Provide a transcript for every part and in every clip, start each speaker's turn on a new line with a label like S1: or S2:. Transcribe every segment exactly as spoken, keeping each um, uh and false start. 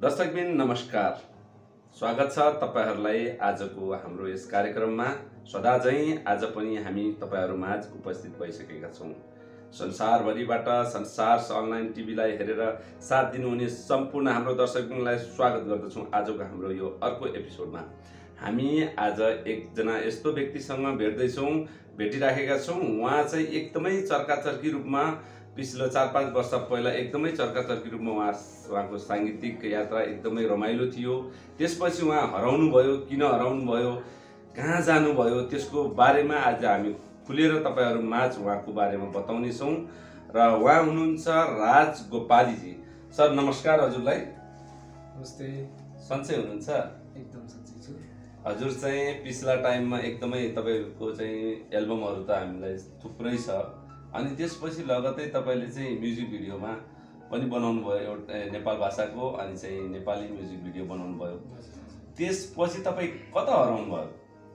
S1: दर्शकबिन नमस्कार, स्वागत छ तपाईहरुलाई आजको हाम्रो यस कार्यक्रममा। सदा झैं आज पनि हामी तपाईहरुमाझ उपस्थित भइसकेका छौं। संसारभरिबाट संसार अनलाइन टिभीलाई हेरेर साथ दिनुहुने सम्पूर्ण हाम्रो दर्शकबिनलाई स्वागत गर्दछौं। आजको हाम्रो यो अर्को एपिसोडमा हामी आज एकजना यस्तो व्यक्तिसँग भेट्दै छौं, भेटिराखेका छौं। उहाँ चाहिँ एकदमै चर्काचर्की रूपमा पिछलो चार पाँच वर्ष पहिला एकदमै चर्काचर्की रूपमा उहाँ उहाँको सांगीतिक यात्रा एकदमै रमाइलो थियो। त्यसपछि उहाँ हराउनु भयो, किन हराउनु भयो, कहाँ जानु भयो, त्यसको बारेमा आज हामी खुलेर तपाईहरु माझ उहाँको बारेमा बताउने छौं। र उहाँ हुनुहुन्छ राज गोपालीजी। सर नमस्कार हजुरलाई।
S2: नमस्ते।
S1: सन्चै हुनुहुन्छ?
S2: एकदम सन्चै छु।
S1: हजुर चाहिँ पिछला टाइममा एकदमै तपाईको चाहिँ एल्बमहरु त हामीलाई थुप्रै छ, अनि त्यसपछि लगतै तपाईले चाहिँ म्युजिक भिडियोमा पनि बनाउनु भयो, एउटा नेपाल भाषाको, अनि चाहिँ नेपाली म्युजिक भिडियो बनाउनु भयो। त्यसपछि तपाई कता हराउनु भयो?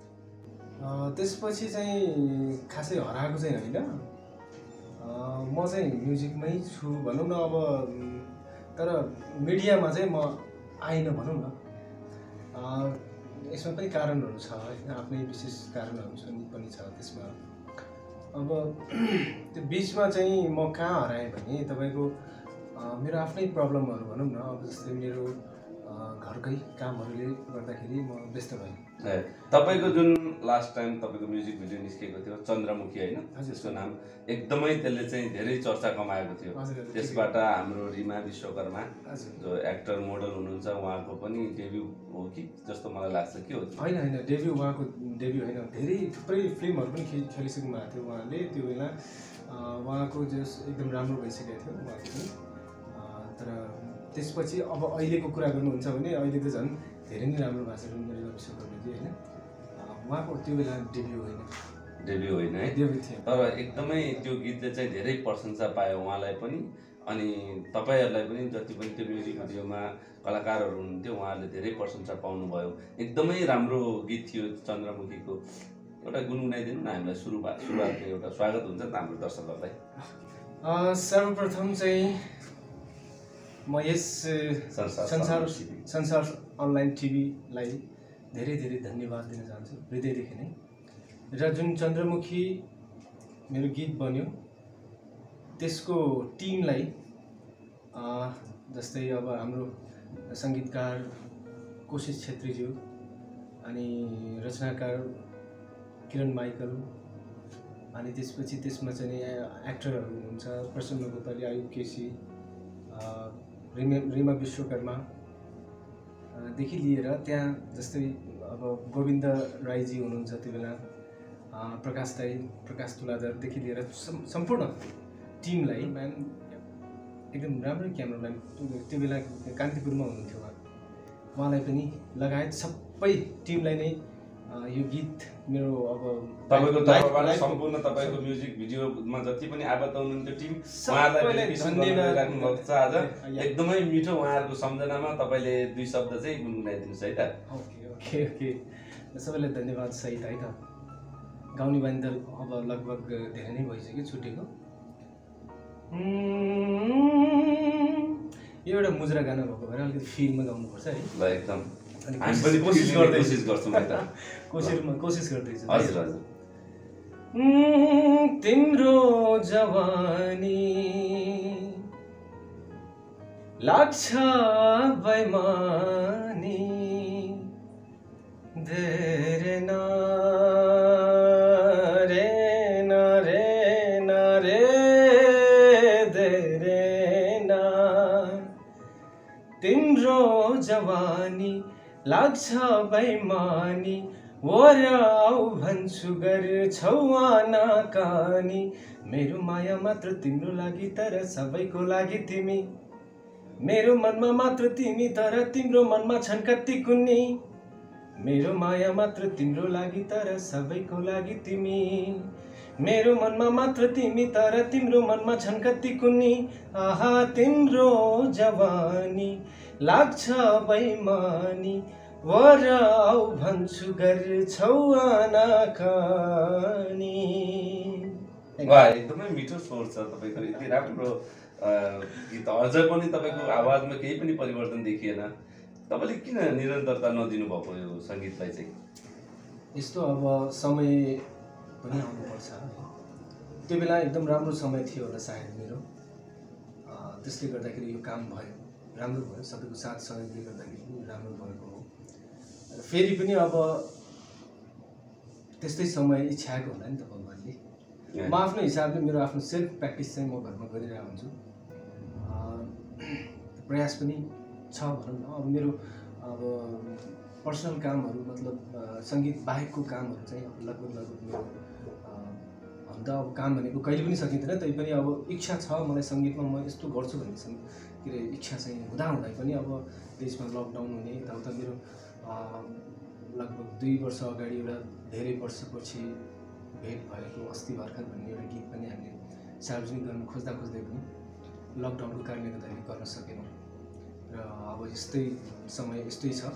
S2: अ त्यसपछि चाहिँ खासै हराएको चाहिँ हैन। अ म चाहिँ म्युजिकमै छु भनौं न। अब तर मिडियामा चाहिँ म आइन भनौं न। अ यसमा पनि कारणहरु छ हैन, आफ्नै विशेष कारणहरु पनि छ त्यसमा। अब त्यो बीचमा चाहिँ म कहाँ हराएँ भने तपाईको मेरो आफ्नै प्रब्लमहरु भनौं न। अब जस्तै मेरो घरकै कामहरुले गर्दाखेरि म व्यस्त भएँ।
S1: तपाईको जुन लास्ट टाइम तपाईको म्युजिक भिडियो निस्केको थियो चन्द्रमुखी हैन, त्यसको नाम एकदमै त्यसले चाहिँ धेरै चर्चा कमाएको थियो। त्यसबाट हाम्रो रिमा विश्वकर्मा जो एक्टर मोडल हुनुहुन्छ, उहाँको पनि डेब्यु हो कि जस्तो मलाई लाग्छ। के हो?
S2: हैन हैन, डेब्यु उहाँको डेब्यु हैन। धेरै थुप्रै फिल्महरु पनि खेलिसक्नु भएको थियो उहाँले। त्यो बेला उहाँको जस एकदम राम्रो भइसकेको थियो उहाँको पनि। तर त्यसपछि अब अहिलेको कुरा गर्नुहुन्छ भने अहिले त झन् धेरै नै राम्रो भएको छ रिमा विश्वकर्माजी हैन। उहाँको त्यो बेला डेब्यु होइन।
S1: डेब्यु होइन है,
S2: डेब्यु थियो।
S1: तर एकदमै त्यो गीतले चाहिँ धेरै प्रशंसा पायो उहाँलाई पनि, अनि तपाईहरुलाई पनि। जति पनि त्यो म्युजिक भिडियोमा कलाकारहरु हुनुहुन्थ्यो उहाँहरूले धेरै प्रशंसा पाउनुभयो। एकदमै राम्रो गीत थियो चन्द्रमुखीको। एउटा गुनगुनाइदिनु न हामीलाई। सुरुवात सुरुवातको एउटा स्वागत हुन्छ नि हाम्रो दर्शकहरुलाई।
S2: अ सर्वप्रथम चाहिँ म यस संसार संसार अनलाइन टिभीलाई धेरै धेरै धन्यवाद दिन चाहन्छु हृदयदेखि नै। र जुन चन्द्रमुखी मेरो गीत बन्यो त्यसको टिमलाई, जस्तै अब हाम्रो संगीतकार कोशिश छेत्रीज्यू, अनि रचनाकार किरण माइकल, अनि त्यसपछि त्यसमा चाहिँ एक्टरहरु हुनुहुन्छ प्रसन्न गोपाली, आयुब केसी, रिमा रिमा विश्वकर्मा देखि लिएर त्यहाँ जस्तै अब गोविन्द राईजी हुनुहुन्छ त्यो बेला, प्रकाश दाई, प्रकाश तुलाधरदेखि लिएर सम्पूर्ण टिमलाई। म्यान एकदम राम्रो क्यामराम्यान त्यो बेला कान्तिपुरमा हुनुहुन्थ्यो उहाँ, उहाँलाई पनि लगायत सबै टिमलाई नै यो गीत मेरो अब
S1: तपाईको तर्फबाट सम्पूर्ण तपाईको म्युजिक भिडियोमा जति पनि आबद्ध हुनुहुन्थ्यो टिम, उहाँलाई धन्यवाद राख्नु भएको छ आज। एकदमै मिठो उहाँहरुको सम्झनामा तपाईले दुई शब्द चाहिँ गुनगुनाइदिनुस् है त।
S2: ओके ओके ओके, सबैलाई धन्यवाद सहित है त। गाउने बानी त अब लगभग धेरै नै भइसक्यो छुटेको। यो एउटा मुजरा गाना भएको भएर अलिकति फिल्ममा गाउनुपर्छ है।
S1: ल एकदम हामी पनि कोसिस गर्दै कोसिस गर्छौं है त।
S2: कोसिसमा कोसिस गर्दैछु।
S1: हजुर हजुर।
S2: तिम्रो जवानी लाग्छ बैमानी, धेरै न रे न रे न रे धेरै न, तिम्रो जवानी लाग्छ बैमानी, वराउ भन्छु गर्छौ आनाकानी। मेरो माया मात्र तिम्रो लागि तर सबैको लागि तिमी, मेरो मनमा मात्र तिमी तर तिम्रो मनमा छन् कति कुन्नी। मेरो माया मात्र तिम्रो लागि तर सबैको लागि तिमी, मेरो मनमा मात्र तिमी तर तिम्रो मनमा छन् कति कुन्नी। आहा तिम्रो जवानी लाग्छ बैमानी, वराउ भन्छु गर्छौ आनाकानी।
S1: वाह, एकदमै मिठो स्वर छ तपाईको। यति राम्रो गीत अझ पनि तपाईँको आवाजमा केही पनि परिवर्तन देखिएन। तपाईँले किन निरन्तरता नदिनु भएको यो सङ्गीतलाई चाहिँ?
S2: यस्तो अब समय पनि आउनुपर्छ है। त्यो बेला एकदम राम्रो समय थियो होला सायद मेरो, त्यसले गर्दाखेरि यो काम भयो, राम्रो भयो, सबैको साथ सहयोगले गर्दाखेरि पनि राम्रो भएको हो। फेरि पनि अब त्यस्तै समय इच्छाएको होला नि त भगवान्ले। म आफ्नो हिसाबले मेरो आफ्नो सेल्फ प्र्याक्टिस चाहिँ म घरमा गरिरहेको हुन्छु। प्रयास पनि छ भनौँ न। अब मेरो अब पर्सनल कामहरू मतलब सङ्गीत बाहेकको कामहरू चाहिँ अब लगभग लगभग मेरो भन्दा अब काम भनेको कहिले पनि सकिँदैन, तैपनि अब इच्छा छ मलाई सङ्गीतमा म यस्तो गर्छु भन्ने के अरे इच्छा चाहिँ हुँदाहुँदै पनि अब देशमा लकडाउन हुने यताउता मेरो लगभग दुई वर्ष अगाडि एउटा धेरै वर्षपछि भेट भएको अस्ति भर्खर भन्ने एउटा गीत पनि हामीले सार्वजनिक गर्न खोज्दा खोज्दै पनि लकडाउनको कारणले गर्दाखेरि गर्न सकेनौँ र अब यस्तै समय यस्तै छ।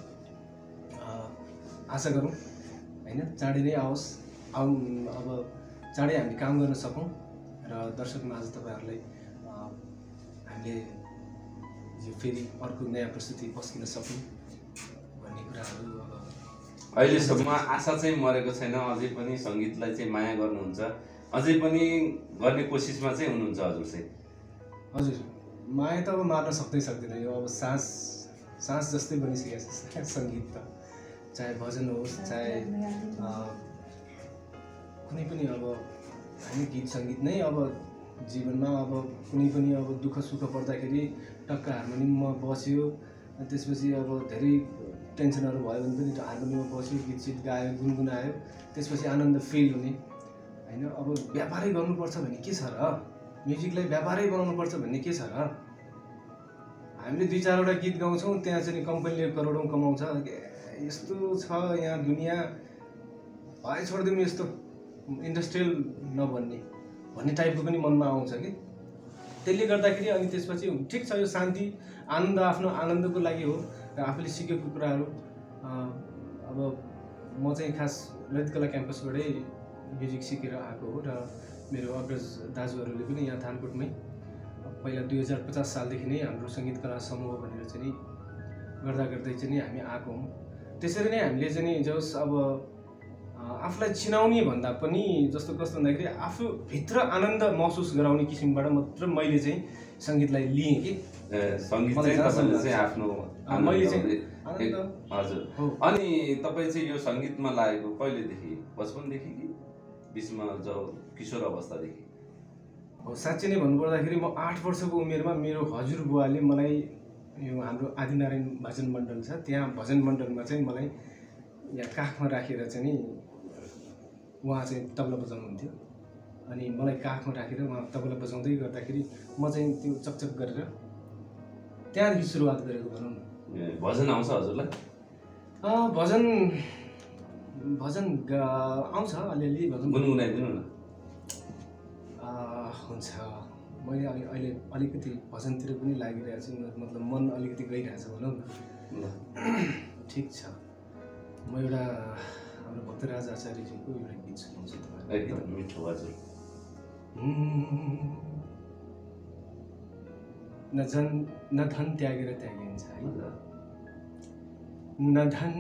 S2: आशा गरौँ होइन चाँडै नै आओस्, आउ अब चाँडै हामी काम गर्न सकौँ र दर्शकमा आज तपाईँहरूलाई हामीले यो फेरि अर्को नयाँ प्रस्तुति पस्किन सकौँ भन्ने कुराहरू अब
S1: अहिलेसम्म आशा चाहिँ मरेको छैन। अझै पनि सङ्गीतलाई चाहिँ माया गर्नुहुन्छ, अझै पनि गर्ने कोसिसमा चाहिँ हुनुहुन्छ हजुर चाहिँ?
S2: हजुर, माया त अब मार्न सक्दै सक्दैन, यो अब सास सास जस्तै बनिसकेको छ सङ्गीत त। चाहे भजन होस् चाहे कुनै पनि अब होइन गीत सङ्गीत नै अब जीवनमा अब कुनै पनि अब दुःख सुख पर्दाखेरि टक्क हार्मोनियममा बस्यो, त्यसपछि अब धेरै टेन्सनहरू भयो भने पनि हार्मोनियममा बस्यो, गीत सित गायो, गुनगुनायो, त्यसपछि आनन्द फिल हुने होइन। अब व्यापारै गर्नुपर्छ भन्ने के छ र? म्युजिकलाई व्यापारै बनाउनुपर्छ भन्ने के छ र? हामीले दुई चारवटा गीत गाउँछौँ, त्यहाँ चाहिँ कम्पनीले करोडौँ कमाउँछ, यस्तो छ यहाँ दुनियाँ, भाइ छोडिदिउँ यस्तो इन्डस्ट्रियल नभन्ने भन्ने टाइपको पनि मनमा आउँछ कि। त्यसले गर्दाखेरि अनि त्यसपछि ठिक छ यो शान्ति आनन्द आफ्नो आनन्दको लागि हो र आफूले सिकेको कुराहरू। अब म चाहिँ खास ललित कला क्याम्पसबाटै म्युजिक सिकेर आएको हो र मेरो अग्रज दाजुहरूले पनि यहाँ थानकोटमै पहिला दुई हजार पचास सालदेखि नै हाम्रो सङ्गीत कला समूह भनेर चाहिँ गर्दा गर्दै चाहिँ हामी आएको हौँ। त्यसरी नै हामीले चाहिँ जस अब आफूलाई चिनाउने भन्दा पनि जस्तो कस्तो भन्दाखेरि आफूभित्र आनन्द महसुस गराउने किसिमबाट मात्र मैले चाहिँ सङ्गीतलाई लिएँ कि।
S1: सङ्गीत चाहिँ तपाईँले चाहिँ आफ्नो
S2: मैले चाहिँ
S1: हजुर। अनि तपाईँ चाहिँ यो सङ्गीतमा लागेको कहिलेदेखि? बचपनदेखि कि बिचमा जो किशोर अवस्थादेखि?
S2: हो, साँच्चै नै भन्नुपर्दाखेरि म आठ वर्षको उमेरमा मेरो हजुरबुवाले मलाई यो हाम्रो आदिनारायण भजन मण्डल छ, त्यहाँ भजन मण्डलमा चाहिँ मलाई यहाँ काखमा राखेर चाहिँ नि उहाँ चाहिँ तबला बजाउनुहुन्थ्यो। अनि मलाई काखमा राखेर उहाँ तबला बजाउँदै गर्दाखेरि म चाहिँ त्यो चकचक गरेर त्यहाँदेखि सुरुवात गरेको भनौँ न।
S1: भजन आउँछ हजुरलाई?
S2: भजन भजन आउँछ अलिअलि, भजन
S1: गुनगुनाइदिनु न।
S2: हुन्छ, मैले अलि अहिले अलिकति भजनतिर पनि लागिरहेको छु, मतलब मन अलिकति गइरहेछ भनौँ न। ठिक छ, म एउटा हाम्रो भक्तराज आचार्यजीको एउटा गीत सुनाउँछु तपाईँलाई।
S1: एकदम मिठो हजुर।
S2: न जन न धन त्यागेर त्यागिन्छ है, न धन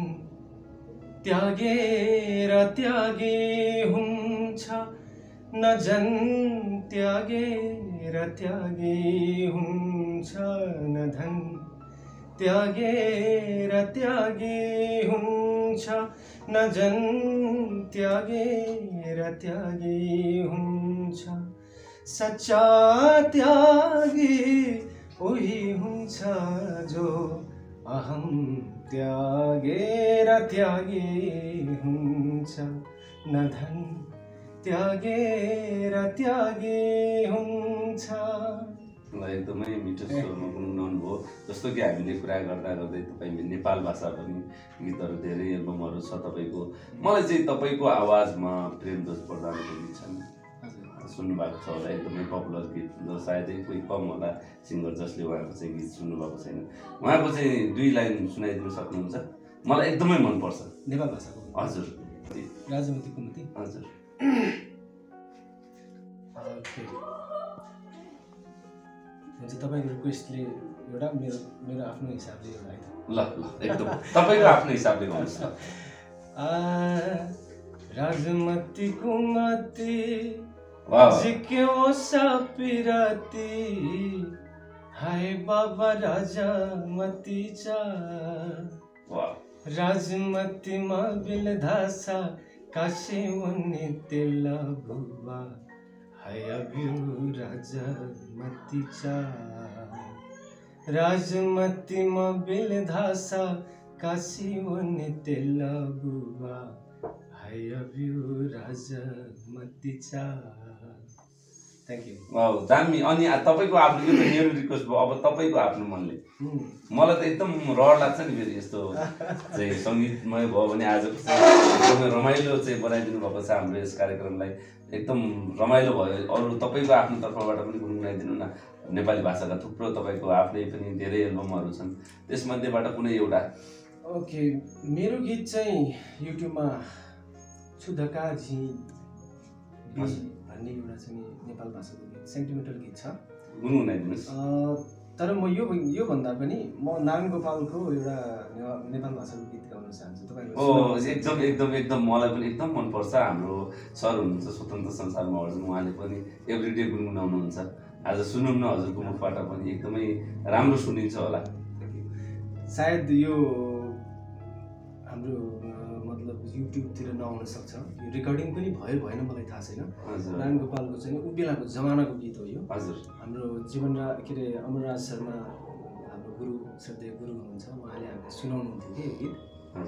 S2: त्यागेर त्यागे हुन्छ, न जन त्यागेर त्यागे हुन्छ, न धन त्यागेर त्यागे हुन्छ, न जन त्यागेर त्यागे हुन्छ। सच्चा त्यागी उही हुन्छ जो अहम त्यागेर त्यागे हुन्छ, न धन त्यागेर त्यागे हुन्छ।
S1: एकदमै मिठो स्वरमा गुनगुनाउनु भयो। जस्तो कि हामीले कुरा गर्दा गर्दै तपाईँले नेपाल भाषा पनि गीतहरू धेरै एल्बमहरू छ तपाईँको। मलाई चाहिँ तपाईँको आवाजमा प्रेमदोष प्रधानको गीत छन्, सुन्नुभएको छ होला, एकदमै पपुलर गीत जो सायदै कोही कम होला सिङ्गर जसले उहाँको चाहिँ गीत सुन्नुभएको छैन। उहाँको चाहिँ दुई लाइन सुनाइदिनु सक्नुहुन्छ? मलाई एकदमै मनपर्छ
S2: नेपाल भाषाको।
S1: हजुर।
S2: राजमती कुमती
S1: हजुर।
S2: हुन्छ तपाईँको रिक्वेस्टले एउटा मेरो मेरो आफ्नो हिसाबले एउटा आइदियो
S1: ल ल एकदम तपाईँको आफ्नो हिसाबले भन्नुहोस् न
S2: राजमती कुमती
S1: वाह
S2: जिक्यो सपिराती हाय बाबा राजमतीचा
S1: वाह
S2: राजमतीमा बिलधासा काशी उन्ने तेला बुवा हाय अभ्यू राजमतीचा राजमतीमा बिलधासा काशी उन्ने तेला बुवा हाय अभ्यू राजमतीचा थ्याङ्क यू
S1: वाउ दामी अनि तपाईँको आफ्नो यो त मेरो रिक्वेस्ट भयो अब तपाईँको आफ्नो मनले मलाई त एकदम रहर लाग्छ नि फेरि यस्तो चाहिँ सङ्गीतमय भयो भने आजको एकदमै रमाइलो चाहिँ बनाइदिनु भएको छ हाम्रो यस कार्यक्रमलाई एकदम रमाइलो भयो अरू तपाईँको आफ्नो तर्फबाट पनि गुनगुनाइदिनु न नेपाली भाषाका थुप्रो तपाईँको आफ्नै पनि धेरै एल्बमहरू छन् त्यसमध्येबाट कुनै एउटा
S2: ओके मेरो गीत चाहिँ युट्युबमा छुधका झी भन्ने एउटा चाहिँ नेपाल भाषाको गीत सेन्टिमेन्टल गीत छ
S1: गुनगुनाइदिनुहोस्
S2: तर म यो योभन्दा पनि म नारायण गोपालको एउटा नेपाल भाषाको गीत गाउन चाहन्छु तपाईँको
S1: ओ एकदम एकदम एकदम मलाई पनि एकदम मनपर्छ हाम्रो सर हुनुहुन्छ स्वतन्त्र संसारमा हजुर उहाँले पनि एभ्रिडे गुनगुनाउनुहुन्छ आज सुनौँ न हजुरको मुखबाट पनि एकदमै राम्रो सुनिन्छ होला
S2: सायद यो हाम्रो मतलब युट्युबतिर नआउन सक्छ यो रेकर्डिङ पनि भयो भएन मलाई थाहा छैन नारायण गोपालको चाहिँ उ बेलाको जमानाको गीत हो यो
S1: हजुर हाम्रो
S2: जीवन रा के अरे अमरराज शर्मा हाम्रो गुरु श्रद्धेय गुरु हुनुहुन्छ उहाँले हामीलाई सुनाउनुहुन्थ्यो कि यो गीत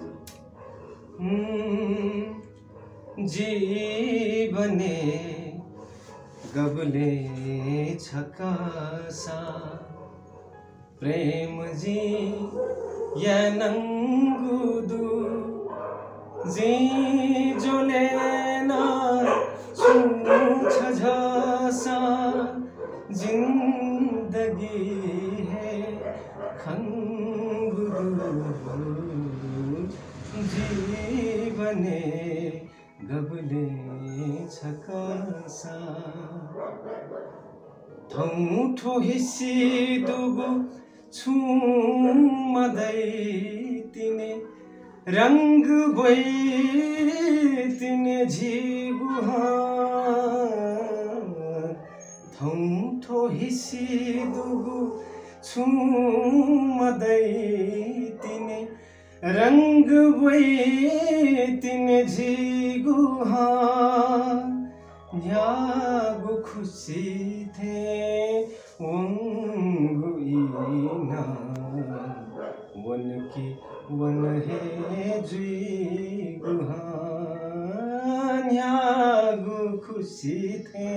S2: जीवने गबले छकासा प्रेम जी या नंगुदू जी जो लेना छूछ झासा जिंदगी है खंगुदू जीवने गबले छकासा थौठो हिस्सी दुगु छुमदै तिने रंग बोई तिने झिगुहा थौठो हिस्सी दुगु छुमदै तिने रंग बोई तिने झिगुहा न्यागु खुशी थे वंगु इना वन की वन है जुई गुहा न्यागु खुशी थे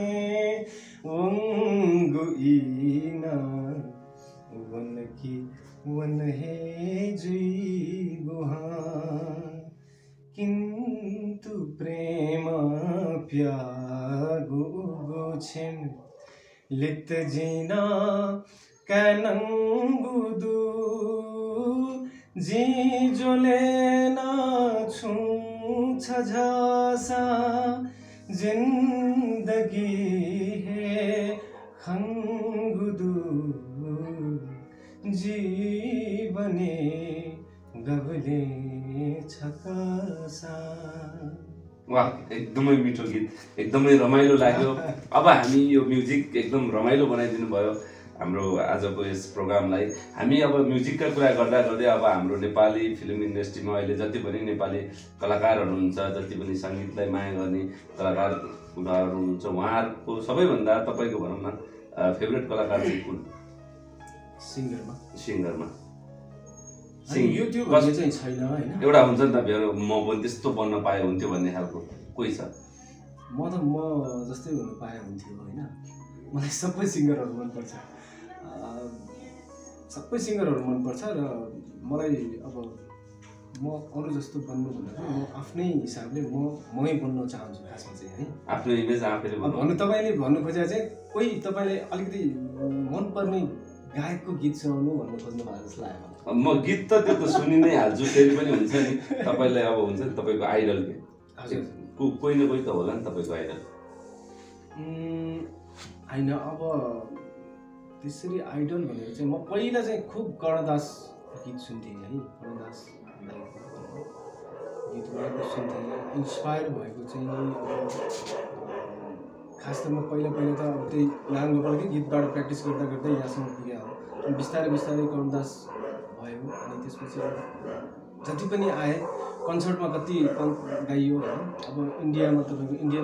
S2: वंगु इना वन की वन है जुई गुहा किंतु प्रेम प्यागु गुछेन लित जीना कैनंगुदू जी जो लेना छूछ झासा जिंदगी है खंगुदू जीवने गबले छकासा
S1: वाह एकदमै मिठो गीत एकदमै रमाइलो लाग्यो अब हामी यो म्युजिक एकदम रमाइलो बनाइदिनु भयो हाम्रो आजको यस प्रोग्रामलाई हामी अब म्युजिकका कुरा गर्दा गर्दै अब हाम्रो नेपाली फिल्म इन्डस्ट्रीमा अहिले जति पनि नेपाली कलाकारहरू हुन्छ जति पनि सङ्गीतलाई माया गर्ने कलाकारहरू हुनुहुन्छ उहाँहरूको सबैभन्दा तपाईँको भनौँ न फेभरेट कलाकार चाहिँ कुन
S2: सिङ्गरमा
S1: सिङ्गरमा
S2: युट्युब भन्ने चाहिँ छैन हैन
S1: एउटा हुन्छ नि त मेरो म पनि त्यस्तो बन्न पाए हुन्थ्यो भन्ने खालको कोही छ
S2: म त म जस्तै हुन पाए हुन्थ्यो हैन मलाई सबै सिङ्गरहरू मनपर्छ सबै सिङ्गरहरू मनपर्छ र मलाई अब म अरू जस्तो बन्नु भन्दा पनि म आफ्नै हिसाबले म मै बन्न चाहन्छु खासमा चाहिँ है
S1: आफ्नो इमेज आफैले
S2: भन्नु तपाईँले भन्नु खोजे चाहिँ कोही तपाईँले अलिकति मनपर्ने गायकको गीत सुनाउनु भन्नु खोज्नु भएको जस्तो लाग्यो
S1: म गीत त त्यो त सुनि नै हाल्छु फेरि पनि हुन्छ नि तपाईँलाई अब हुन्छ नि तपाईँको आइडल के
S2: हजुर
S1: कोही न कोही त होला नि तपाईँको आइडल
S2: होइन अब त्यसरी आइडल भनेर चाहिँ म पहिला चाहिँ खुब कर्णदास गीत सुन्थेँ है, कर्णदास दाइको गीतहरू सुन्थेँ। इन्सपायर भएको चाहिँ अब खास त म पहिला पहिला त अब त्यही नारायण गोपालकै गीतबाट प्र्याक्टिस गर्दा गर्दै यहाँसम्म पुगेँ हो। बिस्तारै बिस्तारै कर्णदास भयो अनि त्यसपछि जति पनि आए कन्सर्टमा कति गाइयो होइन। अब इन्डियामा तपाईँको इन्डियन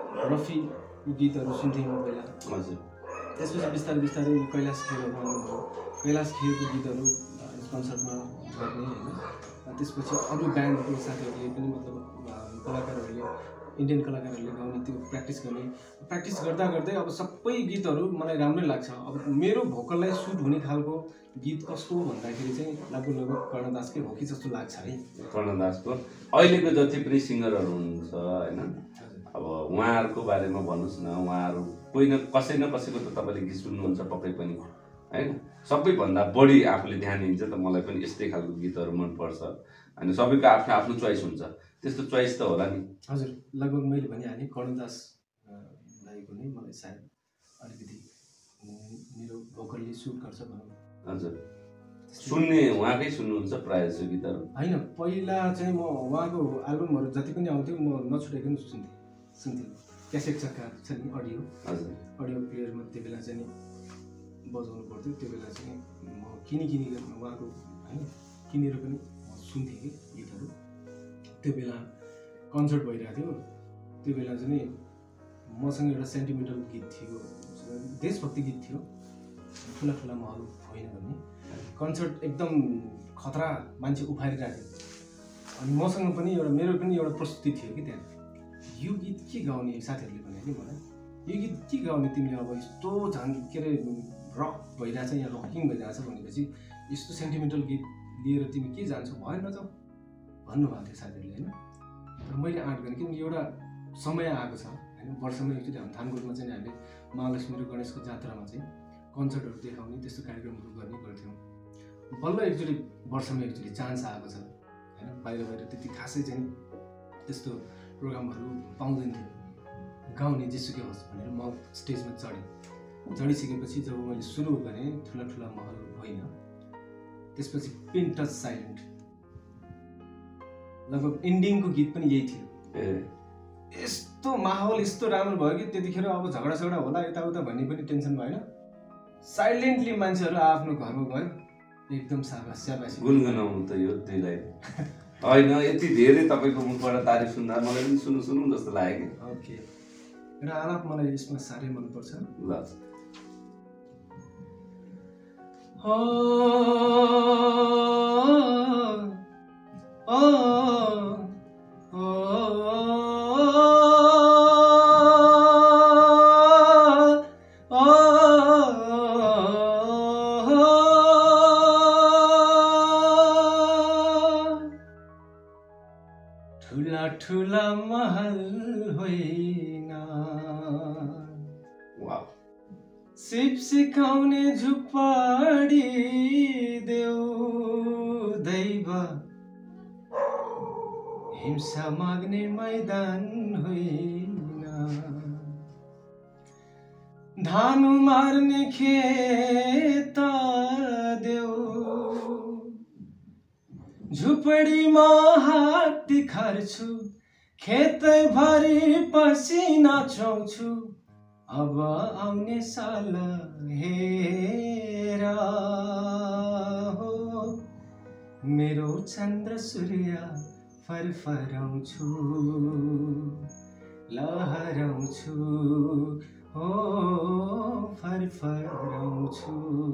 S2: रफीको गीतहरू सुन्थेँ म पहिला।
S1: हजुर।
S2: त्यसपछि बिस्तारै बिस्तारै कैलाश खेरहरू आउनुभयो, कैलाश खेरको गीतहरू कन्सर्टमा गर्ने होइन। त्यसपछि अरू ब्यान्डको साथीहरूले पनि मतलब कलाकारहरूले इन्डियन कलाकारहरूले गाउने त्यो प्र्याक्टिस गर्ने। प्र्याक्टिस गर्दा गर्दै अब सबै गीतहरू मलाई राम्रै लाग्छ। अब मेरो भोकललाई सुट हुने खालको गीत कस्तो भन्दाखेरि चाहिँ लगभग लगभग कर्णदासकै हो कि जस्तो लाग्छ है।
S1: कर्णदासको अहिलेको जति पनि सिङ्गरहरू हुनुहुन्छ होइन, अब उहाँहरूको बारेमा भन्नुहोस् न। उहाँहरू कोही न कसै न कसैको त तपाईँले गीत सुन्नुहुन्छ पक्कै पनि होइन। सबैभन्दा बढी आफूले ध्यान दिन्छ त मलाई पनि यस्तै खालको गीतहरू मनपर्छ। अनि सबैको आफ्नो आफ्नो चोइस हुन्छ, त्यस्तो चोइस त होला नि।
S2: हजुर, लगभग मैले भनिहालेँ कर्णदास दाइको नै मलाई सायद अलिकति मेरो भोकलले सुट गर्छ भनौँ।
S1: हजुर। सुन्ने उहाँकै सुन्नुहुन्छ प्रायः जस्तो गीतहरू?
S2: होइन, पहिला चाहिँ म उहाँको एल्बमहरू जति पनि आउँथ्यो म नछुटाइकन सुन्थेँ सुन्थेँ क्यासेट चक्का छ नि, अडियो।
S1: हजुर।
S2: अडियो प्लेयरमा त्यो बेला चाहिँ बजाउनु पर्थ्यो। त्यो बेला चाहिँ म किनी किनी उहाँको होइन किनेर पनि सुन्थेँ कि गीतहरू। त्यो बेला कन्सर्ट भइरहेको थियो। त्यो बेला चाहिँ मसँग एउटा सेन्टिमेन्टल गीत थियो, देशभक्ति गीत थियो, ठुला ठुला महल होइन भन्ने। कन्सर्ट एकदम खतरा, मान्छे उफारिरहेको थियो। अनि मसँग पनि एउटा मेरो पनि एउटा प्रस्तुति थियो कि त्यहाँ, यो गीत के गाउने साथीहरूले भने कि मलाई, यो गीत के गाउने तिमीले, अब यस्तो झन् के अरे रक भइरहेछ यहाँ रकिङ भइरहेछ भनेपछि यस्तो सेन्टिमेन्टल गीत लिएर तिमी के जान्छौ, भएन नजाऊ भन्नुभएको थियो साथीहरूले होइन। तर मैले आँट गरेँ किनकि एउटा समय आएको छ होइन। वर्षमा एकचोटि हामी थानकोटमा चाहिँ हामीले महालक्ष्मी र गणेशको जात्रामा चाहिँ कन्सर्टहरू देखाउने त्यस्तो कार्यक्रमहरू गर्ने गर्थ्यौँ। बल्ल एकचोटि वर्षमा एकचोटि चान्स आएको छ होइन। बाहिर बाहिर त्यति खासै चाहिँ त्यस्तो प्रोग्रामहरू पाउँदैन थियो गाउने जेसुकै होस् भनेर म स्टेजमा चढेँ। चढिसकेपछि जब मैले सुरु गरेँ ठुला ठुला महल होइन, त्यसपछि पिन टच साइलेन्ट, लगभग इन्डिङको गीत पनि यही थियो। यस्तो माहौल यस्तो राम्रो भयो कि त्यतिखेर अब झगडा झगडा होला यताउता भन्ने पनि टेन्सन भएन। साइलेन्टली मान्छेहरू आफ्नो घरमा गयो, एकदम साबास स्याबासी
S1: गुनगुनाउनु त यो दुई लाइन होइन। यति धेरै तपाईँको मुखबाट तारिफ सुन्दा मलाई पनि सुन्नु सुन्नु जस्तो लाग्यो कि।
S2: ओके, एउटा आलाप मलाई यसमा साह्रै मनपर्छ।
S1: ल।
S2: ठुला ठुला महल होइन, सिप सिकाउने झुप्पाडी देऊ दैव, हिंसा माग्ने मैदान होइन, धानु मार्ने खेत देऊ, झुपडीमा हात तिखार्छु, खेतभरि पसिना चौछु, अब आउने साल हेर हो, मेरो चन्द्र सूर्य फरफराउँछु, लहराउँछु हो फरफराउँछु।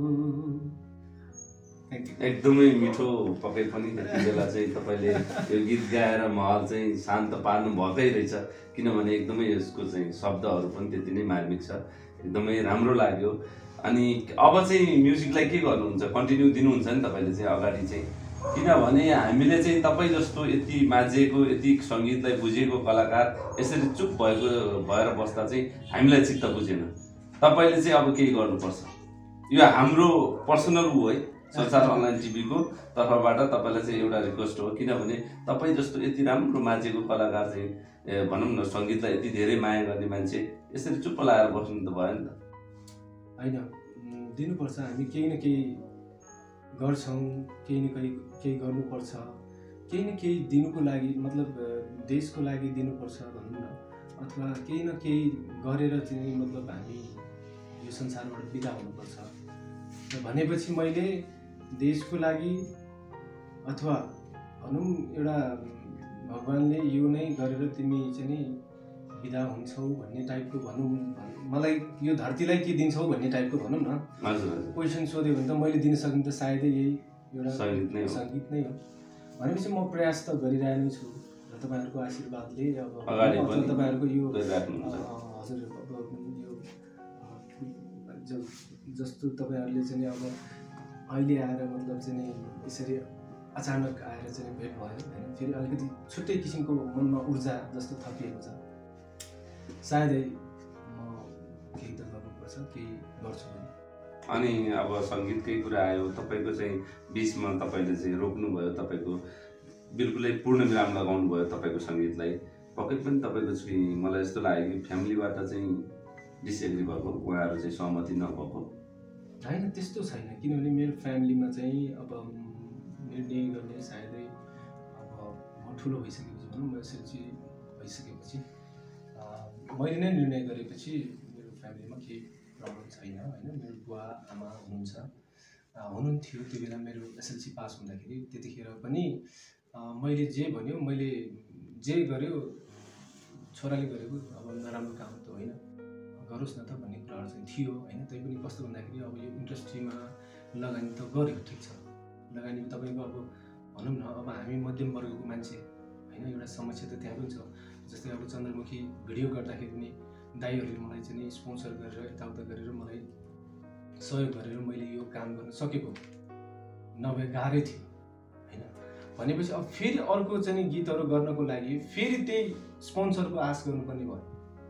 S1: एकदमै मिठो पक्कै पनि त्यति बेला चाहिँ तपाईँले यो गीत गाएर महल चाहिँ शान्त पार्नु भएकै रहेछ। किनभने एकदमै यसको चाहिँ शब्दहरू पनि त्यति नै मार्मिक छ, एकदमै राम्रो लाग्यो। अनि अब चाहिँ म्युजिकलाई के गर्नुहुन्छ, कन्टिन्यू दिनुहुन्छ नि तपाईँले चाहिँ अगाडि चाहिँ? किनभने हामीले चाहिँ तपाईँ जस्तो यति माझेको यति सङ्गीतलाई बुझेको कलाकार यसरी चुप भएको भएर बस्दा चाहिँ हामीलाई चित्त बुझेन। तपाईँले चाहिँ अब केही गर्नुपर्छ। यो हाम्रो पर्सनल ऊ है, संसार अनलाइन टिभीको तर्फबाट तपाईँलाई चाहिँ एउटा रिक्वेस्ट हो। किनभने तपाईँ जस्तो यति राम्रो माझेको कलाकार चाहिँ भनौँ न सङ्गीतलाई यति धेरै माया गर्ने मान्छे यसरी चुप्प लगाएर बस्नु त भयो नि त
S2: होइन। दिनुपर्छ। हामी केही न केही गर्छौँ, केही न केही केही गर्नुपर्छ, केही न केही दिनुको लागि, मतलब देशको लागि दिनुपर्छ भनौँ न, अथवा केही न केही गरेर चाहिँ मतलब हामी यो संसारबाट बिदा हुनुपर्छ। र भनेपछि मैले देशको लागि अथवा भनौँ एउटा भगवान्ले यो नै गरेर तिमी चाहिँ नि बिदा हुन्छौ भन्ने टाइपको भनौँ, मलाई यो धरतीलाई के दिन्छौ भन्ने टाइपको भनौँ न क्वेसन सोध्यो भने त मैले दिन सक्ने त सायदै यही एउटा सङ्गीत नै हो। भनेपछि म प्रयास त गरिरहेको नै छु र तपाईँहरूको आशीर्वादले अब तपाईँहरूको यो हजुर अब यो जस्तो तपाईँहरूले चाहिँ अब अहिले आएर मतलब चाहिँ यसरी अचानक आएर चाहिँ भेट भयो होइन, फेरि अलिकति छुट्टै किसिमको मनमा ऊर्जा जस्तो थपिएको छ। सायदै म केही त गर्नुपर्छ, केही गर्छु भने।
S1: अनि अब सङ्गीतकै कुरा आयो, तपाईँको चाहिँ बिचमा तपाईँले चाहिँ रोक्नुभयो, तपाईँको बिल्कुलै पूर्ण विराम लगाउनु भयो तपाईँको सङ्गीतलाई। पक्कै पनि तपाईँको चाहिँ मलाई यस्तो लाग्यो कि फ्यामिलीबाट चाहिँ डिसएग्री भएको, उहाँहरू चाहिँ सहमति नभएको?
S2: होइन, त्यस्तो छैन। किनभने मेरो फ्यामिलीमा चाहिँ अब निर्णय गर्ने सायदै अब म ठुलो भइसकेपछि भनौँ, म एसएलसी भइसकेपछि मैले नै निर्णय गरेपछि मेरो फ्यामिलीमा केही प्रब्लम छैन होइन। मेरो बुवा आमा हुनुहुन्छ, हुनुहुन्थ्यो त्यो बेला मेरो एसएलसी पास हुँदाखेरि। त्यतिखेर पनि मैले जे भन्यो, मैले जे गर्यो छोराले गरेको अब नराम्रो काम त होइन, गरोस् न त भन्ने कुराहरू चाहिँ थियो होइन। तैपनि कस्तो भन्दाखेरि अब यो इन्डस्ट्रीमा लगानी त गर्यो, ठिक छ, लगानी तपाईँको अब भनौँ न, अब हामी मध्यम वर्गको मान्छे होइन, एउटा समस्या त त्यहाँ पनि छ। जस्तै अब चन्द्रमुखी भिडियो गर्दाखेरि पनि दाइहरूले मलाई चाहिँ स्पोन्सर गरेर यताउता गरेर मलाई सहयोग गरेर मैले यो काम गर्न सकेको, नभए गाह्रै थियो होइन। भनेपछि अब फेरि अर्को चाहिँ गीतहरू गर्नको लागि फेरि त्यही स्पोन्सरको आश गर्नुपर्ने भयो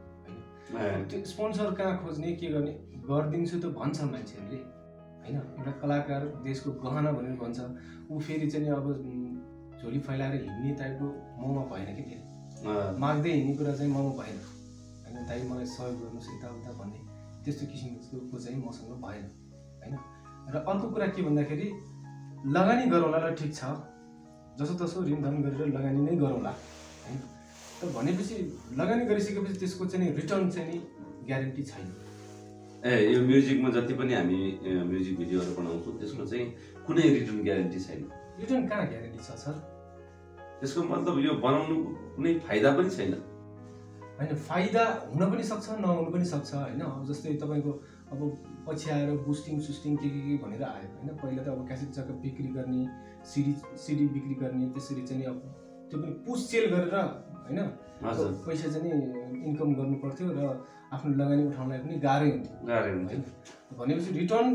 S2: होइन। त्यो स्पोन्सर कहाँ खोज्ने, के गर्ने, गरिदिन्छु त भन्छ मान्छेहरूले होइन। एउटा कलाकार देशको गहना भनेर भन्छ, ऊ फेरि चाहिँ अब झोली फैलाएर हिँड्ने टाइपको ममा भएन कि फेरि माग्दै हिँड्ने कुरा चाहिँ ममा भएन होइन। दाइ मलाई सहयोग गर्नुहोस् यताउता भन्ने त्यस्तो किसिमको चाहिँ मसँग भएन होइन। र अर्को कुरा के भन्दाखेरि लगानी गरौँला ल, ठिक छ, जसो तसो ऋणधन गरेर लगानी नै गरौँला होइन। तर भनेपछि लगानी गरिसकेपछि त्यसको चाहिँ रिटर्न चाहिँ नि ग्यारेन्टी छैन।
S1: ए यो म्युजिकमा जति पनि हामी म्युजिक भिडियोहरू बनाउँछौँ त्यसको चाहिँ कुनै रिटर्न ग्यारेन्टी छैन।
S2: रिटर्न कहाँ ग्यारेन्टी छ सर?
S1: त्यसको मतलब यो बनाउनु कुनै फाइदा पनि छैन
S2: होइन। फाइदा हुन पनि सक्छ, नहुनु पनि सक्छ होइन। अब जस्तै तपाईँको अब पछि आएर बुस्टिङ सुस्टिङ के के के भनेर आयो होइन। पहिला त अब क्यासेट चक्का बिक्री गर्ने, सिडी सिडी बिक्री गर्ने, त्यसरी चाहिँ अब त्यो पनि पुस सेल गरेर होइन पैसा चाहिँ इन्कम गर्नु पर्थ्यो र आफ्नो लगानी उठाउनलाई पनि गाह्रै हुन्थ्यो
S1: गाह्रै हुन्थ्यो
S2: भनेपछि रिटर्न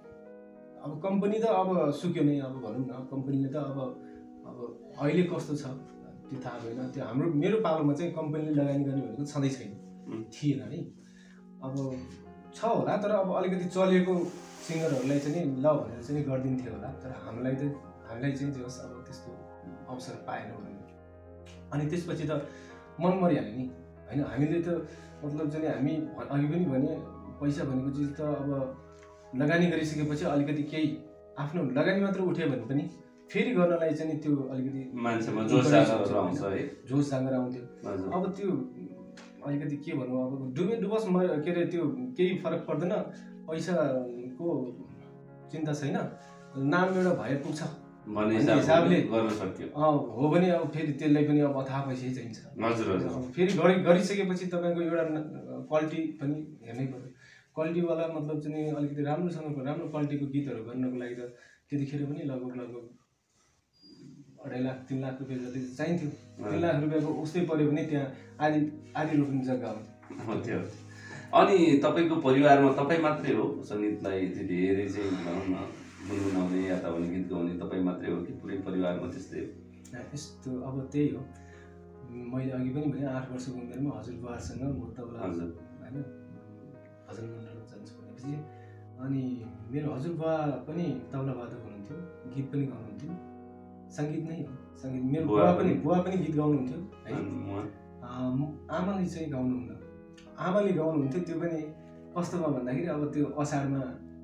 S2: अब कम्पनी त अब सुक्यो नै, अब भनौँ न कम्पनीले त अब अब अहिले कस्तो छ त्यो थाहा भएन। त्यो हाम्रो मेरो पालोमा चाहिँ कम्पनीले लगानी गर्ने भनेको छँदै छैन, थिएन है। अब छ होला, तर अब अलिकति चलेको सिङ्गरहरूलाई चाहिँ ल भनेर चाहिँ गरिदिन्थ्यो होला, तर हामीलाई त हामीलाई चाहिँ जे होस् अब त्यस्तो अवसर पाएन भने। अनि त्यसपछि त मन मरिहाल्यो नि होइन। हामीले त मतलब चाहिँ हामी अघि पनि भने पैसा भनेको चिज त अब लगानी गरिसकेपछि अलिकति केही आफ्नो लगानी मात्र उठ्यो भने पनि फेरि गर्नलाई चाहिँ त्यो अलिकति
S1: मान्छेमा जोस जागर आउँछ है,
S2: जोस जागर आउँथ्यो। अब त्यो अलिकति के भनौँ, अब डुबे डुबस म के अरे त्यो केही फरक पर्दैन, पैसाको चिन्ता छैन, नाम एउटा भए पुग्छ भन्ने हिसाबले
S1: गर्न सक्यो
S2: हो भने अब फेरि त्यसलाई पनि अब अथाह पैसै चाहिन्छ।
S1: हजुर हजुर।
S2: फेरि गरि गरिसकेपछि तपाईँको एउटा क्वालिटी पनि हेर्नै पर्यो। क्वालिटीवाला मतलब चाहिँ अलिकति राम्रोसँग राम्रो क्वालिटीको गीतहरू गर्नको लागि त त्यतिखेर पनि लगभग लगभग अढाई लाख तिन लाख रुपियाँ जति चाहिन्थ्यो। तिन लाख रुपियाँको उस्तै पऱ्यो भने त्यहाँ आधी आधी रोप्ने जग्गा
S1: हुन्थ्यो। अनि तपाईँको परिवारमा तपाईँ मात्रै हो सङ्गीतलाई धेरै चाहिँ भनौँ न गुनगुनाउने या त भने गीत गाउने तपाईँ मात्रै हो कि पुरै परिवारमा त्यस्तै हो?
S2: यस्तो अब त्यही हो, मैले अघि पनि भने आठ वर्षको उमेरमा हजुरबुवासँग म तबला होइन भजन मण्डलमा जान्छु भनेपछि, अनि मेरो हजुरबुवा पनि तबला वादक हुनुहुन्थ्यो, गीत पनि गाउनुहुन्थ्यो, सङ्गीत नै हो सङ्गीत। मेरो बुवा पनि बुवा पनि गीत गाउनुहुन्थ्यो है। आमाले चाहिँ गाउनुहुन्न, आमाले गाउनुहुन्थ्यो, त्यो पनि कस्तोमा भन्दाखेरि अब त्यो असारमा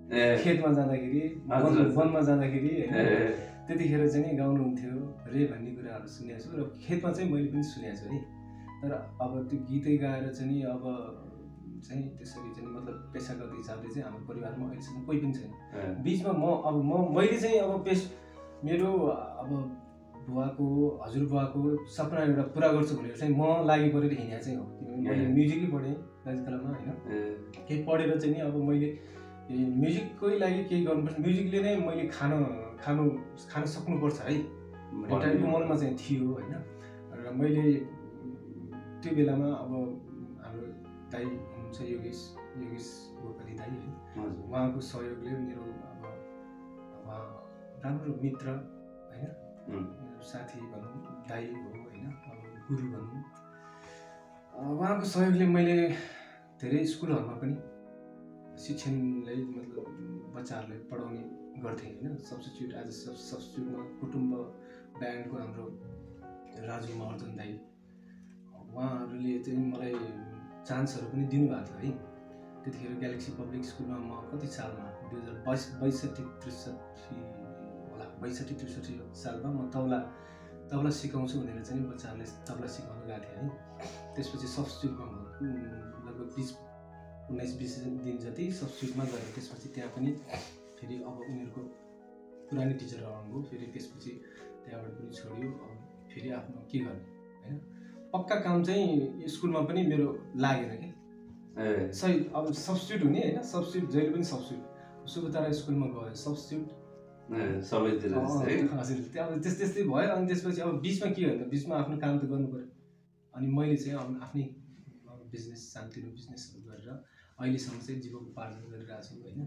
S2: खेतमा जाँदाखेरि वनमा जाँदाखेरि होइन त्यतिखेर चाहिँ नि गाउनुहुन्थ्यो रे भन्ने कुराहरू सुनेको छु र खेतमा चाहिँ मैले पनि सुनेको छु है। तर अब त्यो गीतै गाएर चाहिँ नि अब चाहिँ त्यसरी चाहिँ मतलब पेसागत हिसाबले चाहिँ हाम्रो परिवारमा अहिलेसम्म कोही पनि छैन। बिचमा म अब म मैले चाहिँ अब पेस मेरो अब बुवाको हजुरबुवाको सपना एउटा पुरा गर्छु भनेर चाहिँ म लागि परेर हिँडेको चाहिँ हो। किनभने मैले म्युजिकै पढेँ दार्जिलिङमा होइन, केही पढेर चाहिँ नि अब मैले म्युजिककै लागि केही गर्नुपर्छ, म्युजिकले नै मैले खान खानु खान सक्नुपर्छ है भन्ने टाइपको मनमा चाहिँ थियो होइन। र मैले त्यो बेलामा अब हाम्रो दाइ हुनुहुन्छ योगेश योगेश गोपाली दाइ है, उहाँको सहयोगले मेरो अब अब राम्रो मित्र होइन, साथी भनौँ दाइ हो होइन, अब गुरु भनौँ, उहाँको सहयोगले मैले धेरै स्कुलहरूमा पनि शिक्षणलाई मतलब बच्चाहरूलाई पढाउने गर्थेँ होइन। सब्स्टिट्युट एज अ सब्स्टिट्युटमा कुटुम्ब ब्यान्डको हाम्रो राजु महर्जन दाइ उहाँहरूले चाहिँ मलाई चान्सहरू पनि दिनुभएको थियो है। त्यतिखेर ग्यालेक्सी पब्लिक स्कुलमा म कति सालमा दुई हजार बाइस बैसठी त्रिसठी होला बैसठी त्रिसठी सालमा म तबला तबला सिकाउँछु भनेर चाहिँ बच्चाहरूलाई तबला सिकाउन गएको थिएँ है। त्यसपछि सब्स्टिट्युटमा लगभग बिस उन्नाइस बिस दिन जति सब्स्टिट्युटमा गएर त्यसपछि त्यहाँ पनि फेरि अब उनीहरूको पुरानो टिचर आउनुभयो, फेरि त्यसपछि त्यहाँबाट पनि छोड्यो, अब फेरि आफ्नो के गर्ने होइन। पक्का काम चाहिँ स्कुलमा पनि मेरो लागेन कि सही अब सब्स्टिट्युट हुने होइन, सब्स्टिट्युट जहिले पनि सब्स्टिट्युट सुबतारा स्कुलमा गयो सब्स्टिट्युट
S1: सबैतिर
S2: हजुर त्यहाँ त्यस त्यस्तै भयो। अनि त्यसपछि अब बिचमा के भन्दा बिचमा आफ्नो काम त गर्नु पऱ्यो। अनि मैले चाहिँ अब आफ्नै बिजनेस सानोतिनो बिजनेसहरू गरेर अहिलेसम्म चाहिँ जीवकोपार्जन गरिरहेको छु होइन।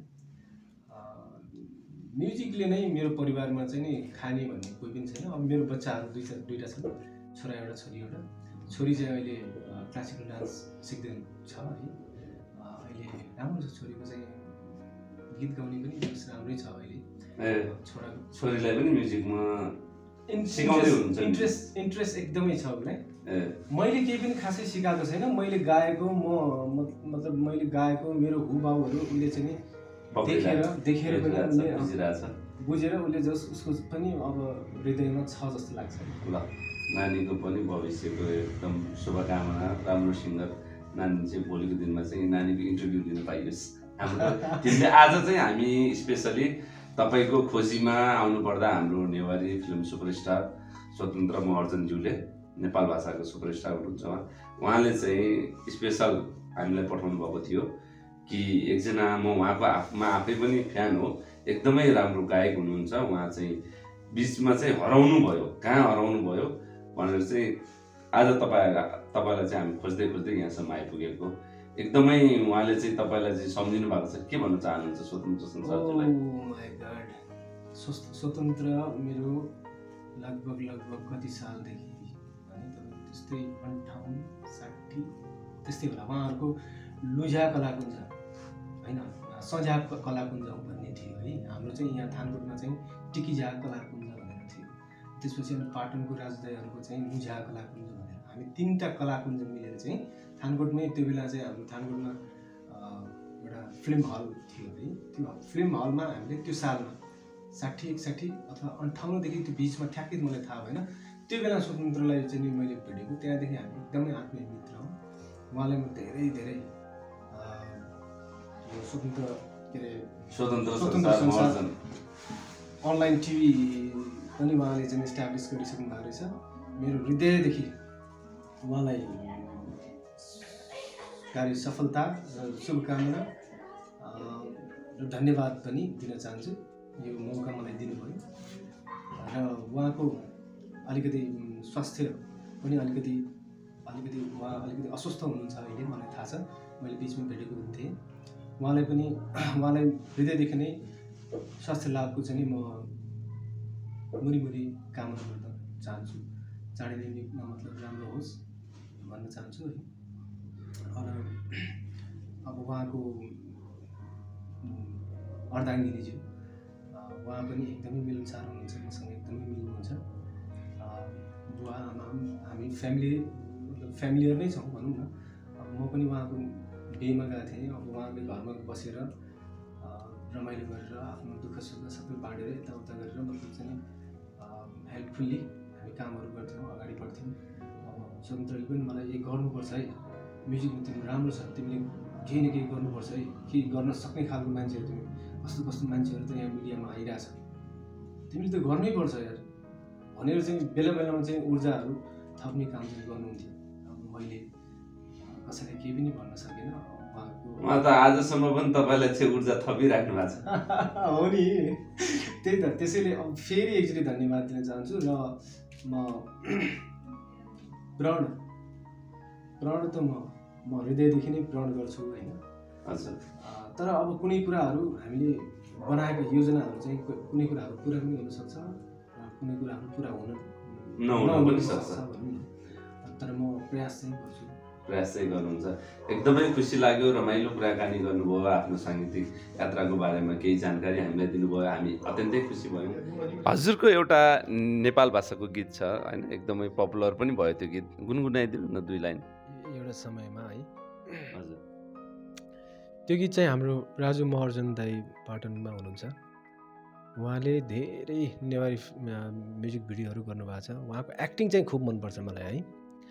S2: म्युजिकले नै मेरो परिवारमा चाहिँ नि खाने भन्ने कोही पनि छैन। अब मेरो बच्चाहरू दुईटा दुईवटा छन्, छोरा एउटा छोरी एउटा। छोरी चाहिँ अहिले क्लासिकल डान्स सिक्दै छ है, अहिले राम्रो छ छोरीको चाहिँ, गीत गाउने पनि राम्रै छ अहिले। छोराको
S1: छोरीलाई पनि म्युजिकमा
S2: इन्ट्रेस्ट इन्ट्रेस्ट एकदमै छ उसलाई। मैले केही पनि खासै सिकाएको छैन, मैले गाएको म मतलब मैले गाएको मेरो हुबाउहरू उसले चाहिँ नि देखेर देखेर पनि उसले बुझेर उसले जस उसको पनि अब हृदयमा छ जस्तो लाग्छ।
S1: ल नानीको पनि भविष्यको एकदम शुभकामना, राम्रो सिङ्गर नानी चाहिँ भोलिको दिनमा चाहिँ नानीको इन्टरभ्यू दिन पाइयोस् हाम्रो। त्यसले आज चाहिँ हामी स्पेसली तपाईँको खोजीमा आउनुपर्दा हाम्रो नेवारी फिल्म सुपरस्टार स्वतन्त्र महर्जनज्यूले नेपाल भाषाको सुपरस्टार हुनुहुन्छ उहाँ उहाँले चाहिँ स्पेसल हामीलाई पठाउनु भएको थियो कि एकजना म उहाँको आफमा आफै पनि फ्यान हो, एकदमै राम्रो गायक हुनुहुन्छ उहाँ चाहिँ बिचमा चाहिँ हराउनु भयो, कहाँ हराउनु भयो भनेर चाहिँ आज तपाईँ तपाईँलाई चाहिँ हामी खोज्दै खोज्दै यहाँसम्म आइपुगेको। एकदमै उहाँले चाहिँ तपाईँलाई चाहिँ सम्झिनु भएको छ, के भन्न चाहनुहुन्छ स्वतन्त्र संसारजीलाई?
S2: स्वतन्त्र मेरो लगभग लगभग कति सालदेखि त्यस्तै अन्ठाउन्न साठी त्यस्तै होला। उहाँहरूको लुझा कलाकुञ्ज होइन, सझा कलाकुञ्ज भन्ने थियो है। हाम्रो चाहिँ यहाँ थानकोटमा चाहिँ टिकिझा कलाकुञ्ज भनेर थियो। त्यसपछि अनि पाटनको राजदाईहरूको चाहिँ लुझा कलाकुञ्ज भनेर हामी तिनवटा कलाकुञ्ज मिलेर चाहिँ थानकोटमै त्यो बेला चाहिँ हाम्रो थानकोटमा एउटा फिल्म हल थियो है। त्यो फिल्म हलमा हामीले त्यो सालमा साठी एकसाठी अथवा अन्ठाउन्नदेखि त्यो बिचमा ठ्याक्कै मलाई थाहा भएन, त्यो बेला स्वतन्त्रलाई चाहिँ मैले भेटेको। त्यहाँदेखि हामी एकदमै आत्मीय मित्र हौँ। उहाँलाई म धेरै धेरै स्वतन्त्र के अरे
S1: स्वतन्त्र स्वतन्त्र
S2: अनलाइन टिभी पनि उहाँले चाहिँ इस्टाब्लिस गरिसक्नु भएको रहेछ। मेरो हृदयदेखि उहाँलाई कार्य सफलता र शुभकामना र धन्यवाद पनि दिन चाहन्छु, यो मौका मलाई दिनुभयो। र उहाँको अलिकति स्वास्थ्य पनि अलिकति अलिकति उहाँ अलिकति अस्वस्थ हुनुहुन्छ अहिले, मलाई थाहा छ, मैले बिचमा भेटेको थिएँ। उहाँलाई पनि उहाँलाई हृदयदेखि नै स्वास्थ्य लाभको चाहिँ म मुरी कामना गर्न चाहन्छु। चाँडै नै मतलब राम्रो होस् भन्न चाहन्छु है। अब उहाँको अर्धाङ्गिनीज्यू उहाँ पनि एकदमै मिलनसार हुनुहुन्छ, मसँग एकदमै मिल्नुहुन्छ। बुवा आमा हामी फ्यामिली मतलब फ्यामिलियर नै छौँ भनौँ न। अब म पनि उहाँको बिहेमा गएको थिएँ, अब उहाँकै घरमा बसेर रमाइलो गरेर आफ्नो दुःख सुख सबै बाँडेर यताउता गरेर मतलब चाहिँ हेल्पफुल्ली हामी कामहरू गर्थ्यौँ, अगाडि बढ्थ्यौँ। अब स्वतन्त्रले पनि मलाई यही गर्नुपर्छ है, म्युजिकमा तिम्रो राम्रो छ, तिमीले केही न केही गर्नुपर्छ है, केही गर्न सक्ने खालको मान्छेहरू तिमी, कस्तो कस्तो मान्छेहरू त यहाँ मिडियामा आइरहेछ, तिमीले त गर्नै पर्छ यार भनेर चाहिँ बेला बेलामा चाहिँ ऊर्जाहरू थप्ने काम चाहिँ गर्नुहुन्थ्यो। अब मैले कसैलाई केही पनि भन्न सकेन।
S1: उहाँ त आजसम्म पनि तपाईँलाई चाहिँ ऊर्जा थपिराख्नु भएको छ।
S2: हो नि, त्यही त। त्यसैले अब फेरि एकचोटि धन्यवाद दिन चाहन्छु। र म प्रण प्रण त म म हृदयदेखि नै प्रण गर्छु होइन।
S1: हजुर।
S2: तर अब कुनै कुराहरू हामीले बनाएका योजनाहरू चाहिँ कुनै कुराहरू पुरा पनि हुन सक्छ र कुनै कुराहरू पुरा हुन
S1: नहुन पनि सक्छ
S2: भनौँ न। तर म प्रयास चाहिँ गर्छु।
S1: प्रयास चाहिँ गर्नुहुन्छ। एकदमै खुसी लाग्यो, रमाइलो कुराकानी गर्नुभयो, आफ्नो साङ्गीतिक यात्राको बारेमा केही जानकारी हामीलाई दिनुभयो, हामी अत्यन्तै खुसी भयौँ। हजुरको एउटा नेपाल भाषाको गीत छ होइन, एकदमै पपुलर पनि भयो त्यो गीत, गुनगुनाइदिनु न दुई लाइन।
S2: एउटा समयमा है।
S1: हजुर।
S2: त्यो गीत चाहिँ हाम्रो राजु महर्जन दाई पाटनमा हुनुहुन्छ। उहाँले धेरै नेवारी म्युजिक भिडियोहरू गर्नुभएको छ। उहाँको एक्टिङ चाहिँ खुब मनपर्छ मलाई है।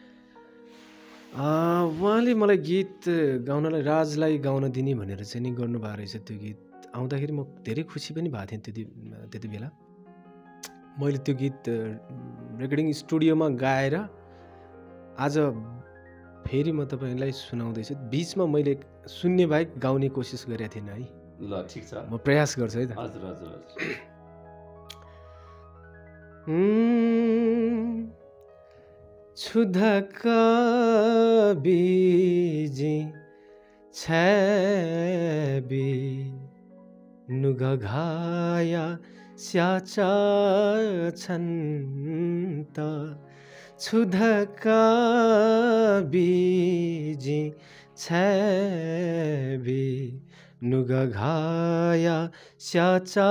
S2: उहाँले मलाई गीत गाउनलाई, राजलाई गाउन दिने भनेर चाहिँ नि गर्नुभएको रहेछ। त्यो गीत आउँदाखेरि म धेरै खुसी पनि भएको थिएँ त्यति त्यति बेला। मैले त्यो गीत रेकर्डिङ स्टुडियोमा गाएर आज फेरि म तपाईँलाई सुनाउँदैछु। बिचमा मैले सुन्ने बाहेक गाउने कोसिस गरेको थिइनँ है।
S1: ल ठिक छ,
S2: म प्रयास गर्छु है त।
S1: हजुर हजुर हजुर।
S2: छुधका बीजी छबी नुगा घाया स्याचा छन् त, छुधका बीजी छबी नुगा घाया स्याचा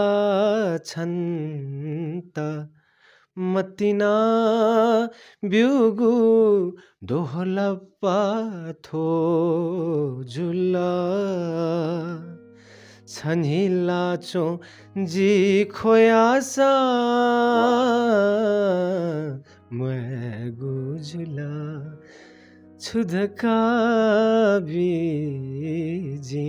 S2: छन् त, मतिना ब्युगु दोहलप्पा थो झुला छनिला चो जी खोयासा मगु झुला छुधका बीजी।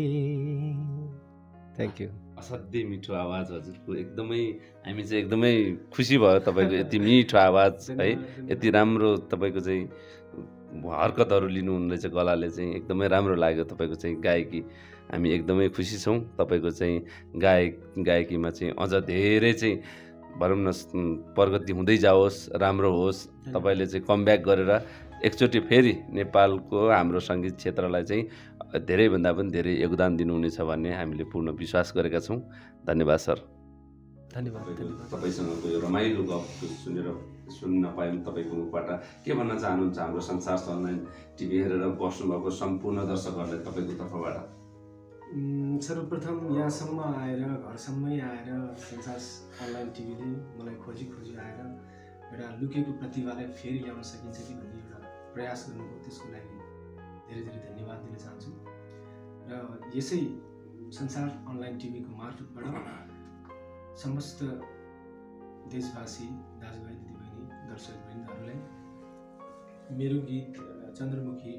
S2: Thank you.
S1: असाध्यै मिठो आवाज हजुरको, एकदमै हामी चाहिँ एकदमै खुसी भयो तपाईँको यति मिठो आवाज है, यति राम्रो तपाईँको चाहिँ हरकतहरू लिनुहुँदो रहेछ गलाले चाहिँ, एकदमै राम्रो लाग्यो तपाईँको चाहिँ गायकी। हामी एकदमै खुसी छौँ तपाईँको चाहिँ गायक गायकीमा चाहिँ अझ धेरै चाहिँ भनौँ न प्रगति हुँदै जाओस्, राम्रो होस्, तपाईँले चाहिँ कमब्याक गरेर एकचोटि फेरि नेपालको हाम्रो सङ्गीत क्षेत्रलाई चाहिँ धेरैभन्दा पनि धेरै योगदान दिनुहुनेछ भन्ने हामीले पूर्ण विश्वास गरेका छौँ। धन्यवाद सर।
S2: धन्यवाद।
S1: तपाईँसँगको यो रमाइलो गफ सुनेर सुन्न पायौँ तपाईँको मुखबाट। के भन्न चाहनुहुन्छ हाम्रो संसार अनलाइन टिभी हेरेर बस्नुभएको सम्पूर्ण दर्शकहरूलाई तपाईँको तर्फबाट?
S2: सर्वप्रथम यहाँसम्म आएर, घरसम्मै आएर संसार अनलाइन टिभीले मलाई खोजी खोजी आएर एउटा लुकेको प्रतिभालाई फेरि ल्याउन सकिन्छ कि भन्ने एउटा प्रयास गर्नुभयो, त्यसको लागि धेरै धेरै धन्यवाद दिन चाहन्छु। र यसै संसार अनलाइन टिभीको मार्फतबाट समस्त देशवासी दाजुभाइ दिदीबहिनी दर्शकवृन्दहरूलाई मेरो गीत चन्द्रमुखी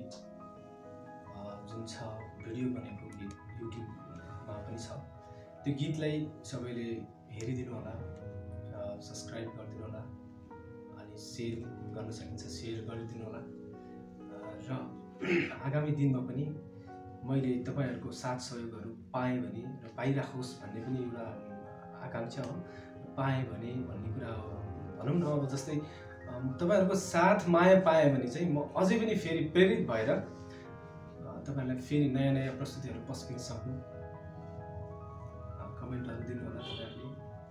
S2: जुन छ भिडियो बनेको गीत युट्युबमा पनि छ, त्यो गीतलाई सबैले हेरिदिनु होला, सब्सक्राइब गरिदिनु होला, अनि सेयर गर्न सकिन्छ सेयर गरिदिनु होला। र आगामी दिनमा पनि मैले तपाईँहरूको साथ सहयोगहरू पाएँ भने र पाइराखोस् भन्ने पनि एउटा आकाङ्क्षा हो। पाएँ भने भन्ने कुरा हो, भनौँ न अब जस्तै तपाईँहरूको साथ माया पाएँ भने चाहिँ म अझै पनि फेरि प्रेरित भएर तपाईँहरूलाई फेरि नयाँ नयाँ प्रस्तुतिहरू पस्किन सक्नु। कमेन्टहरू दिनु होला, तपाईँहरूले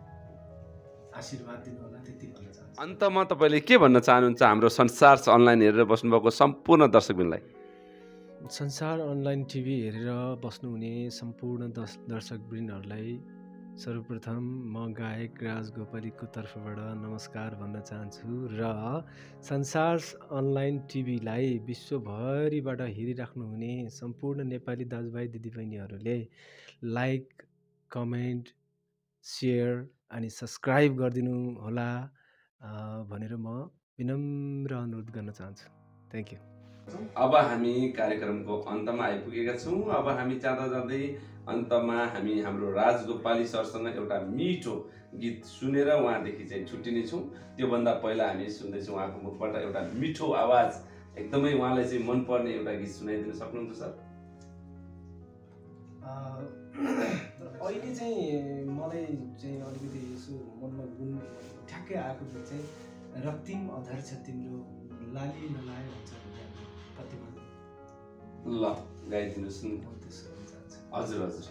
S2: आशीर्वाद दिनु होला, त्यति भन्न चाहन्छु।
S1: अन्तमा तपाईँले के भन्न चाहनुहुन्छ हाम्रो संसार अनलाइन हेरेर बस्नुभएको सम्पूर्ण दर्शकवृन्दलाई?
S2: संसार अनलाइन टिभी हेरेर बस्नुहुने सम्पूर्ण दर्श दर्शकवृन्दहरूलाई सर्वप्रथम म गायक राज गोपालीको तर्फबाट नमस्कार भन्न चाहन्छु। र संसार अनलाइन टिभीलाई विश्वभरिबाट हेरिराख्नुहुने सम्पूर्ण नेपाली दाजुभाइ दिदीबहिनीहरूले लाइक, कमेन्ट, सेयर अनि सब्सक्राइब गरिदिनु होला भनेर म विनम्र अनुरोध गर्न चाहन्छु। Thank you.
S1: अब हामी कार्यक्रमको अन्तमा आइपुगेका छौँ। अब हामी जाँदा जाँदै अन्तमा हामी हाम्रो राज गोपाली सरसँग एउटा मिठो गीत सुनेर उहाँदेखि चाहिँ छुट्टिनेछौँ। त्योभन्दा पहिला हामी सुन्दैछौँ उहाँको मुखबाट एउटा मिठो आवाज, एकदमै उहाँलाई चाहिँ मनपर्ने एउटा गीत सुनाइदिन सक्नुहुन्छ सर?
S2: अहिले चाहिँ मलाई चाहिँ अलिकति यसो मनमा गुण ठ्याक्कै आएको गीत चाहिँ रक्तिम अधर छ तिम्रो लाली नलाए भन्छ कतिमा।
S1: ल गाइदिनुहोस् न। हजुर हजुर।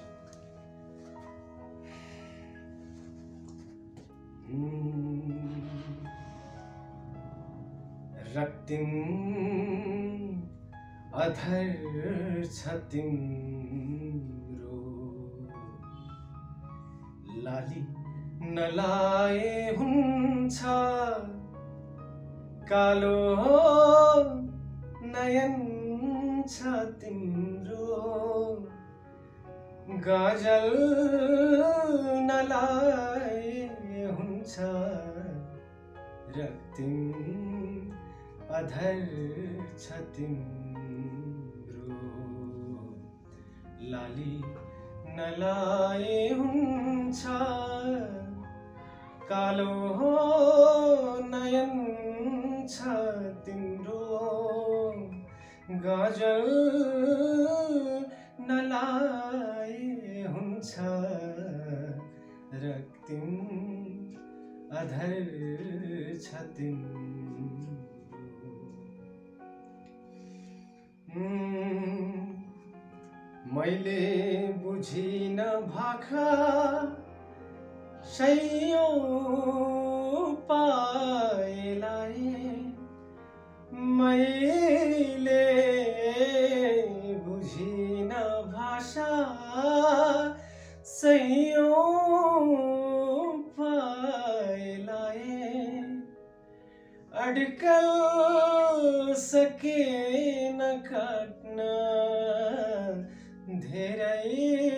S2: रक्तिम अधर छ तिम्रो लाली नलाए हुन्छ कालो नयन छ तिम्रो गजल नलाए हुन्छ रक्तिम अधर छ तिम्रो लाली नलाए हुन्छ कालो नयन छ तिम्रो गजल नलाए हुन्छ रक्तिम अधर छ तिम्रो। मैले बुझिन भाखा सयौं पाएलाई, मैले बुझिन भाषा सयौं पाएलाई, अड्कल सके न काट्न धेरै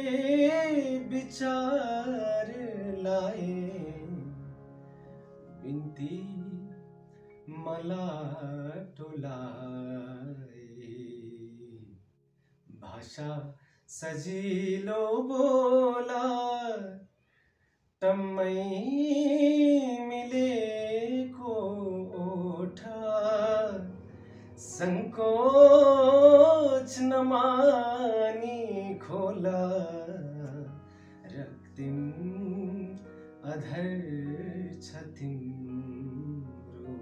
S2: विचार लाए, बिन्ती मलाई टोलाए, भाषा सजिलो बोला टम्मै मिलेको ओठा, संकोच नमानी खोला रक्तिम अधर छ तिम्रो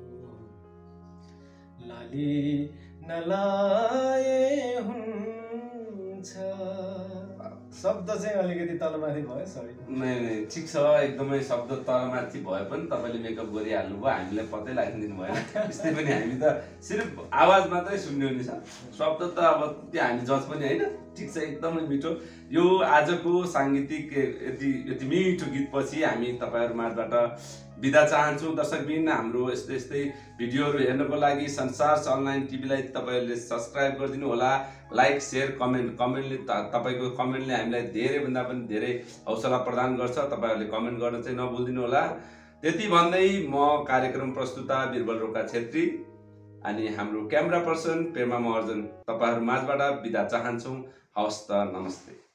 S2: लाली नलाए हुन्छ। शब्द चाहिँ अलिकति तलमाथि भयो, सरी।
S1: नै नै ठिक छ, एकदमै शब्द तलमाथि भए पनि तपाईँले मेकअप गरिहाल्नु भयो, हामीलाई पत्तै लाग्दिनु भएन। त्यस्तै पनि हामी त सिर्फ आवाज मात्रै सुन्ने हो नि सर, शब्द त अब त्यो हामी जज पनि होइन। ठिक छ, एकदमै मिठो। यो आजको साङ्गीतिक यति यति मिठो गीतपछि हामी तपाईँहरू माझबाट बिदा चाहन्छौँ। दर्शकबिन, हाम्रो यस्तै यस्तै भिडियोहरू हेर्नको लागि संसार अनलाइन टिभीलाई तपाईँहरूले सब्सक्राइब गरिदिनु होला। लाइक, सेयर, कमेन्ट कमेन्टले तपाईँको कमेन्टले हामीलाई धेरैभन्दा पनि धेरै हौसला प्रदान गर्छ। तपाईँहरूले कमेन्ट गर्न चाहिँ नभुलिदिनु होला। त्यति भन्दै म कार्यक्रम प्रस्तुता बिरबल रोका छेत्री अनि हाम्रो क्यामेरा पर्सन पेमा महर्जन तपाईँहरू माझबाट बिदा चाहन्छौँ। हवस् त, नमस्ते।